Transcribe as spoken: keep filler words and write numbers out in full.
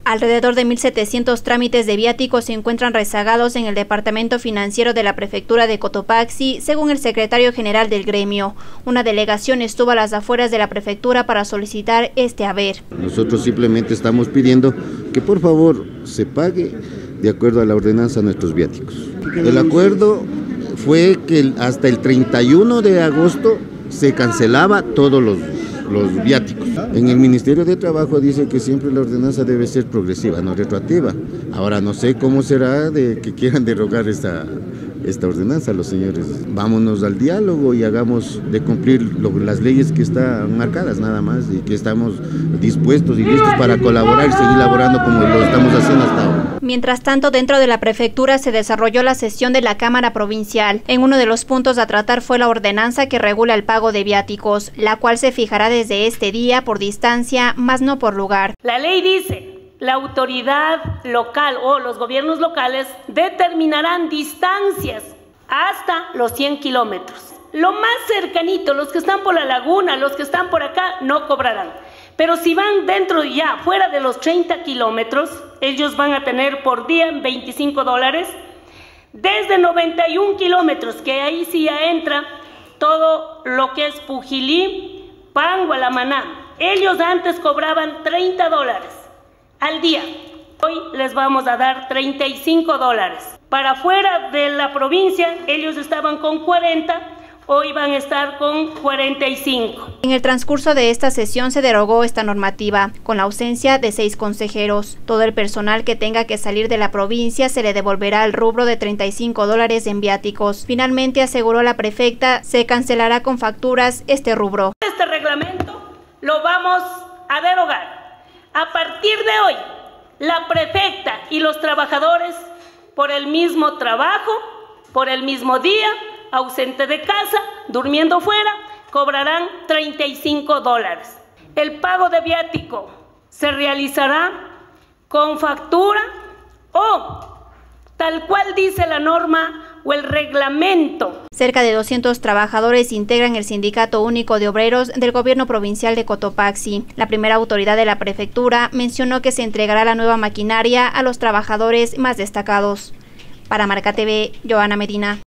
Alrededor de mil setecientos trámites de viáticos se encuentran rezagados en el departamento financiero de la prefectura de Cotopaxi, según el secretario general del gremio. Una delegación estuvo a las afueras de la prefectura para solicitar este haber. Nosotros simplemente estamos pidiendo que por favor se pague de acuerdo a la ordenanza nuestros viáticos. El acuerdo fue que hasta el treinta y uno de agosto se cancelaba todos los los viáticos. En el Ministerio de Trabajo dice que siempre la ordenanza debe ser progresiva, no retroactiva. Ahora no sé cómo será de que quieran derogar esta, esta ordenanza los señores. Vámonos al diálogo y hagamos de cumplir lo, las leyes que están marcadas nada más, y que estamos dispuestos y listos para colaborar y seguir laborando como lo estamos haciendo hasta ahora. Mientras tanto, dentro de la prefectura se desarrolló la sesión de la Cámara Provincial. En uno de los puntos a tratar fue la ordenanza que regula el pago de viáticos, la cual se fijará desde este día por distancia, más no por lugar. La ley dice: la autoridad local o los gobiernos locales determinarán distancias hasta los cien kilómetros. Lo más cercanito, los que están por la laguna, los que están por acá, no cobrarán. Pero si van dentro ya, fuera de los treinta kilómetros, ellos van a tener por día veinticinco dólares. Desde noventa y un kilómetros, que ahí sí ya entra todo lo que es Pujilí, Pango, Alamaná. Ellos antes cobraban treinta dólares al día. Hoy les vamos a dar treinta y cinco dólares. Para fuera de la provincia, ellos estaban con cuarenta. Hoy van a estar con cuarenta y cinco. En el transcurso de esta sesión se derogó esta normativa, con la ausencia de seis consejeros. Todo el personal que tenga que salir de la provincia se le devolverá el rubro de treinta y cinco dólares en viáticos. Finalmente, aseguró la prefecta, se cancelará con facturas este rubro. Este reglamento lo vamos a derogar. A partir de hoy, la prefecta y los trabajadores, por el mismo trabajo, por el mismo día, ausente de casa, durmiendo fuera, cobrarán treinta y cinco dólares. El pago de viático se realizará con factura o tal cual dice la norma o el reglamento. Cerca de doscientos trabajadores integran el Sindicato Único de Obreros del Gobierno Provincial de Cotopaxi. La primera autoridad de la prefectura mencionó que se entregará la nueva maquinaria a los trabajadores más destacados. Para Marca T V, Joana Medina.